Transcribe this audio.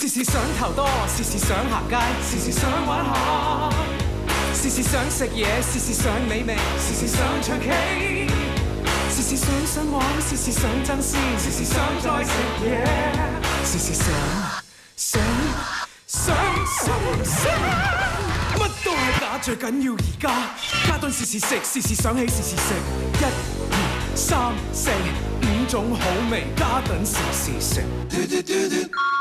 時時想頭多，時時想行街，時時想玩下，時時想食嘢，時時想美味，時時想唱 K， 時時想玩，時時想爭先，時時想再食嘢，時時想，乜都係假，最緊要而家。嘉頓時時食，時時想起時時食，一二三四五種好味，嘉頓時時食。